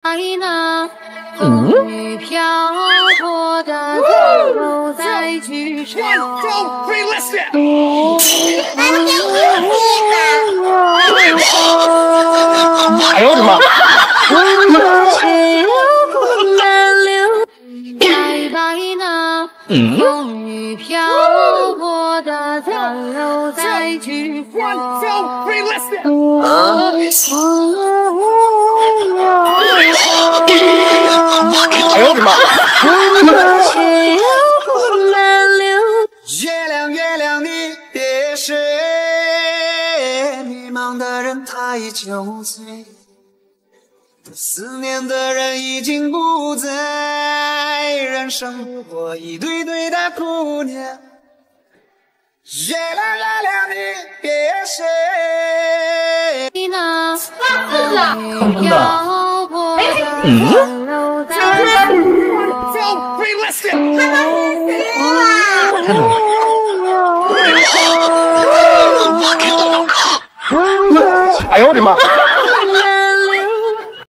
雨飘过的走在剧场。 哎呦我的妈！ 用雨飘过的残留在剧场。 哎呦我的妈！ 月亮月亮你别睡，迷茫的人太酒醉，思念的人已经不在，人生不过一堆堆的苦念。月亮月亮你别睡。 哎呦我的妈！